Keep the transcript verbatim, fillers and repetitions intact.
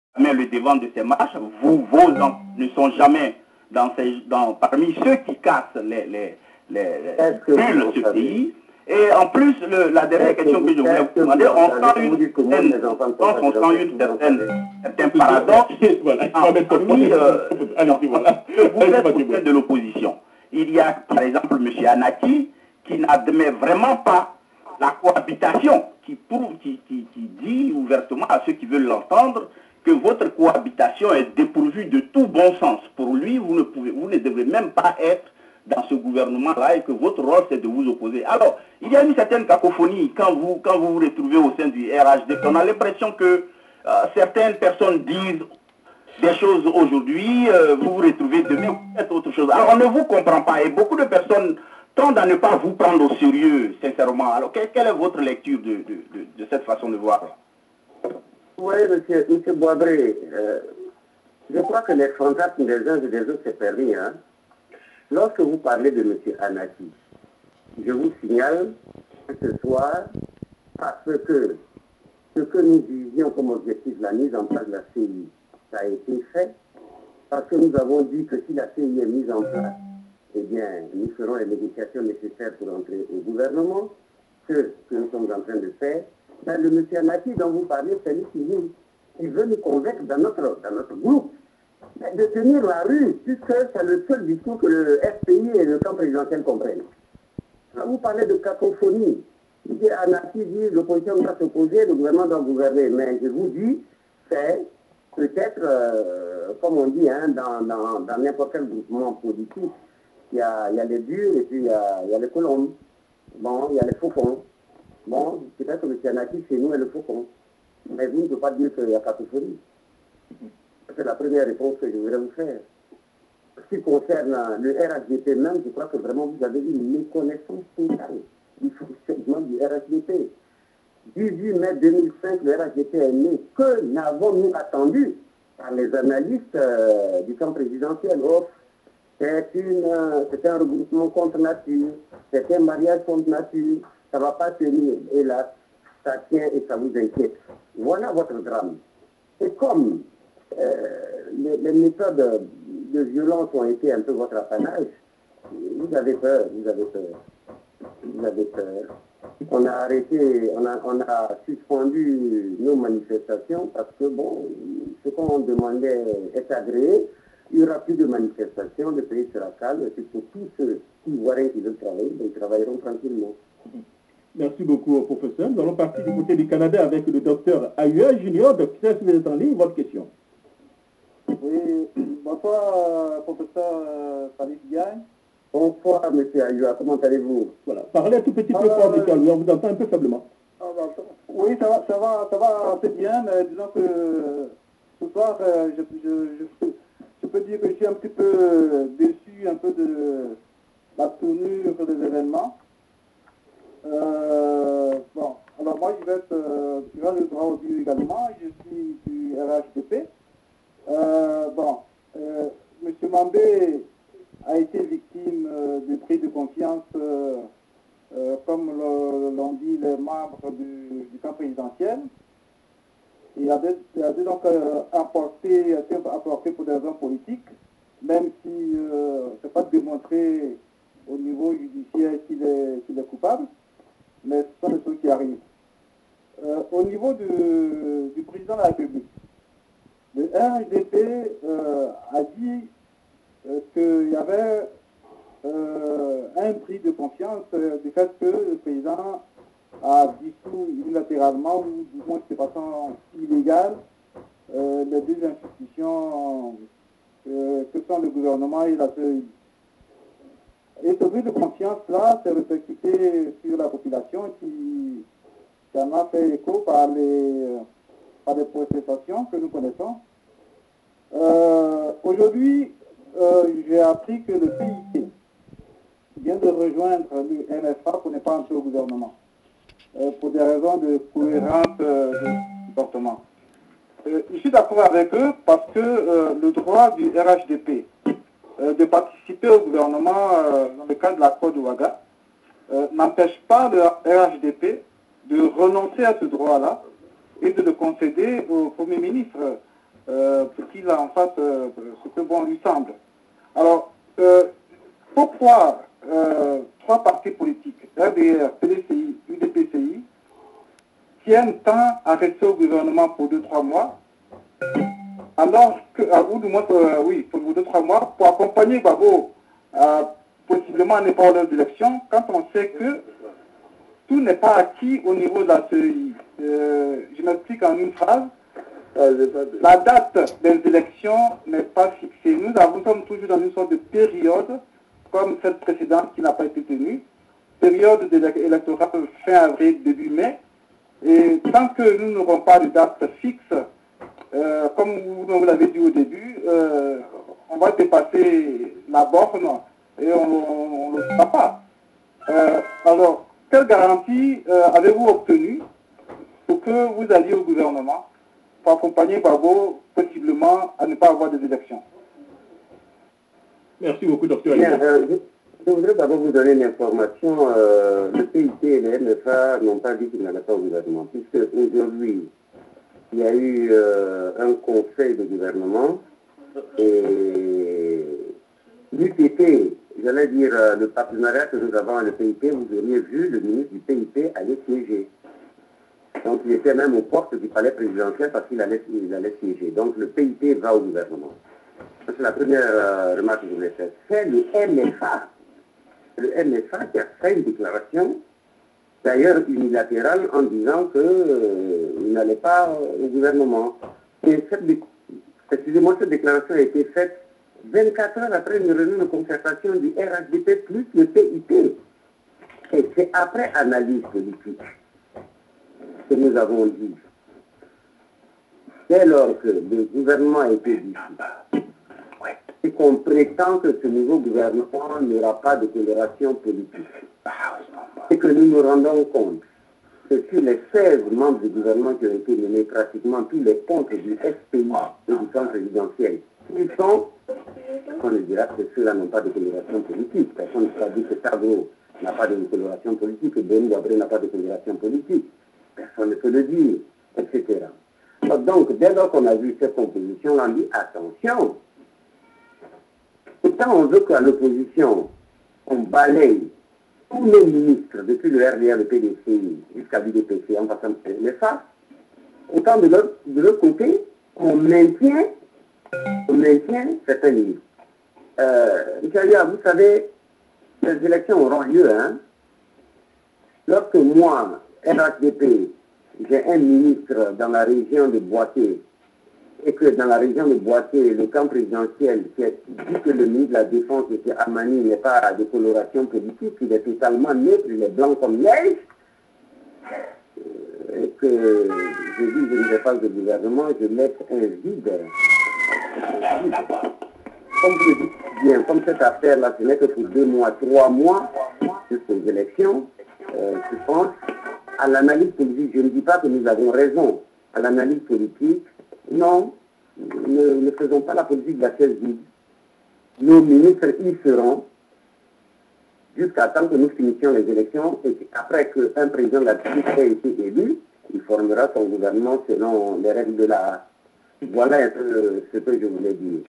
jamais le devant de ces marches. Vous, vos enfants ne sont jamais dans ces, dans, parmi ceux qui cassent les, les, les, les ce pays. Et en plus, le, la dernière question que je voulais vous demander, on sent une certaine, on sent une certaine, certain paradoxe. Parmi, euh, vous êtes au sein de l'opposition. Il y a, par exemple, M. Anaki, qui n'admet vraiment pas la cohabitation, qui, prouve, qui, qui, qui dit ouvertement à ceux qui veulent l'entendre que votre cohabitation est dépourvue de tout bon sens. Pour lui, vous ne, pouvez, vous ne devez même pas être dans ce gouvernement-là et que votre rôle, c'est de vous opposer. Alors, il y a une certaine cacophonie quand vous quand vous, vous retrouvez au sein du R H D. On a l'impression que euh, certaines personnes disent des choses aujourd'hui, euh, vous vous retrouvez demain, vous faites autre chose. Alors, on ne vous comprend pas et beaucoup de personnes tendent à ne pas vous prendre au sérieux, sincèrement. Alors, quelle, quelle est votre lecture de, de, de, de cette façon de voir? Oui, monsieur, monsieur Boisbré, euh, je crois que les fantasmes des uns et des autres, c'est permis. Hein? Lorsque vous parlez de M. Anaki, je vous signale que ce soir, parce que ce que nous disions comme objectif, la mise en place de la C I, ça a été fait, parce que nous avons dit que si la C I est mise en place, eh bien, nous ferons les négociations nécessaires pour entrer au gouvernement, ce que nous sommes en train de faire. Ben, le M. Anaki dont vous parlez, c'est lui qui nous, il veut nous convaincre dans notre, dans notre groupe de tenir la rue, puisque c'est le seul discours que le F P I et le camp présidentiel comprennent. Quand vous parlez de cacophonie, Anaki dit l'opposition doit s'opposer, le gouvernement doit gouverner, mais je vous dis, c'est peut-être, euh, comme on dit, hein, dans n'importe quel groupement politique, il y a, il y a les durs et puis il y a, il y a les colombes, bon, il y a les faucons. Bon, peut-être que M. Anaki, chez nous, est le faucon. Mais vous ne pouvez pas dire qu'il y a cacophonie. C'est la première réponse que je voudrais vous faire. Ce qui concerne le R H D P même, je crois que vraiment vous avez une méconnaissance totale du fonctionnement du R H D P. dix-huit mai deux mille cinq, le R H D P est né. Que n'avons-nous attendu par les analystes euh, du camp présidentiel? Oh, c'est euh, un regroupement contre nature, c'est un mariage contre nature, ça ne va pas tenir. Et là, ça tient et ça vous inquiète. Voilà votre drame. Et comme euh, les, les méthodes de violence ont été un peu votre apanage, vous avez peur, vous avez peur, vous avez peur. On a arrêté, on a, on a suspendu nos manifestations parce que, bon, ce qu'on demandait est agréé. Il n'y aura plus de manifestations, le pays sera calme, et c'est pour tous ceux qui voient qui veulent travailler, ils travailleront tranquillement. Merci beaucoup, professeur. Nous allons partir du côté du Canada avec le docteur Ayua Junior. Docteur, si vous êtes en ligne, votre question. Oui, bonsoir, professeur Salif Diagne. Bonsoir, M. Ayua, comment allez-vous? Voilà, parlez un tout petit peu fort, M. Ayua, on vous entend un peu faiblement. Ah, bah, ça, oui, ça va, ça va, ça va assez bien, mais disons que ce soir, je, je, je, je peux dire que je suis un petit peu déçu un peu de la tournure des événements. Euh, bon, alors moi je vais être, euh, je vais le droit au but également, je suis du R H D P. Euh, bon, euh, M. Mambé a été victime euh, de prise de confiance, euh, euh, comme l'ont dit les membres du, du camp présidentiel. Il a, il a donc euh, apporté, apporté pour des raisons politiques, même si euh, ce n'est pas démontré au niveau judiciaire qu'il est, qu'il est coupable. Mais ce sont des choses qui arrivent. Euh, au niveau de, du président de la République, le R H D P euh, a dit euh, qu'il y avait euh, un prix de confiance euh, du fait que le président a dissous unilatéralement ou du moins de façon illégale euh, les deux institutions euh, que sont le gouvernement et la C E I. Et ce prix de confiance-là s'est répercuté sur la population qui, qui en a fait écho par les, par les protestations que nous connaissons. Euh, Aujourd'hui, euh, j'ai appris que le P I T vient de rejoindre le M F A pour ne pas entrer au gouvernement, euh, pour des raisons de cohérence euh, de comportement. Euh, je suis d'accord avec eux parce que euh, le droit du R H D P de participer au gouvernement euh, dans le cadre de l'accord de Ouaga euh, n'empêche pas le R H D P de renoncer à ce droit-là et de le concéder au Premier ministre. euh, pour qu'il en fasse euh, ce que bon lui semble. Alors, euh, pourquoi euh, trois partis politiques, R D R, P D C I, U D P C I, tiennent tant à rester au gouvernement pour deux trois mois, alors que, ou du moins, euh, oui, pour deux trois mois, pour accompagner Gbagbo euh, possiblement à ne pas aux élections, quand on sait que tout n'est pas acquis au niveau de la C E I. Euh, je m'explique en une phrase. La date des élections n'est pas fixée. Nous avons, sommes toujours dans une sorte de période, comme cette précédente qui n'a pas été tenue, période électorale fin avril, début mai. Et tant que nous n'aurons pas de date fixe, euh, comme vous, vous l'avez dit au début, euh, on va dépasser la borne et on ne le fera pas. Euh, alors, quelle garantie euh, avez-vous obtenue pour que vous alliez au gouvernement pour accompagner Gbagbo possiblement à ne pas avoir des élections? Merci beaucoup, docteur. Bien, euh, je, je voudrais d'abord vous donner une information. Euh, le P I T et le M F A n'ont pas dit qu'ils n'allaient pas au gouvernement, puisque aujourd'hui, il y a eu euh, un conseil de gouvernement et l'U T P, j'allais dire euh, le partenariat que nous avons avec le P I T, vous auriez vu le ministre du P I T aller siéger. Donc il était même aux portes du palais présidentiel parce qu'il allait, il allait siéger. Donc le P I T va au gouvernement. C'est la première euh, remarque que je voulais faire. C'est le M F A. Le M F A qui a fait une déclaration, d'ailleurs unilatérale, en disant qu'il euh, n'allait pas euh, au gouvernement. Et cette, excusez-moi, cette déclaration a été faite vingt-quatre heures après une réunion de concertation du R H D P plus le P I T. Et c'est après analyse politique que nous avons dit, dès lors que le gouvernement a été dissout, et qu'on prétend que ce nouveau gouvernement n'aura pas de coloration politique, et que nous nous rendons compte que sur les seize membres du gouvernement qui ont été menés, pratiquement tous les comptes du S P I et du camp présidentiel, ils sont, on ne dira que ceux-là n'ont pas de coloration politique. Personne ne peut dire que Tagro n'a pas de coloration politique, que Ben Wabré n'a pas de coloration politique. Personne ne peut le dire, et cetera. Donc, dès lors qu'on a vu cette composition, on a dit attention. Pourtant, on veut qu'à l'opposition, on balaye tous les ministres, depuis le R D R, le P D C I, jusqu'à l'U D P C, en passant par les F A. Autant de l'autre côté, on maintient, on maintient certains ministres. Euh, Michel, vous savez, les élections auront lieu, hein. Lorsque moi, R H D P, j'ai un ministre dans la région de Boaké, et que dans la région de Boaké, le camp présidentiel qui a dit que le ministre de la Défense, M. Amani, n'est pas de coloration politique, il est totalement neutre, il est blanc comme neige, et que je dis je ne vais pas de gouvernement, je laisse un vide. Un vide. Comme je dis bien, comme cette affaire-là, ce n'est que pour deux mois, trois mois, jusqu'aux élections, euh, je pense à l'analyse politique. Je ne dis pas que nous avons raison. À l'analyse politique, non, ne, ne faisons pas la politique de la chaise vide. Nos ministres y seront jusqu'à temps que nous finissions les élections et après qu'un président de la République ait été élu, il formera son gouvernement selon les règles de l'art. Voilà un peu ce que je voulais dire.